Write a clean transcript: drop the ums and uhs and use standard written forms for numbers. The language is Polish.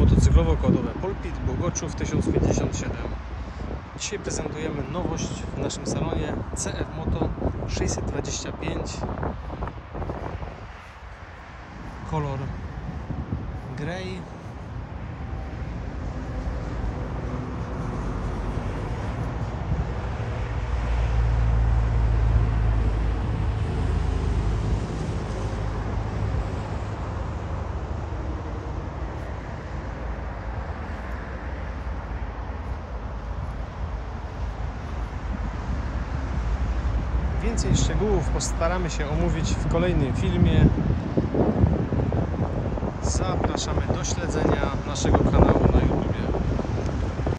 motocyklowo-kołowe Pulpit Bogoczów 1057. Dzisiaj prezentujemy nowość w naszym salonie CF Moto 625, kolor grey. Więcej szczegółów postaramy się omówić w kolejnym filmie. Zapraszamy do śledzenia naszego kanału na YouTube.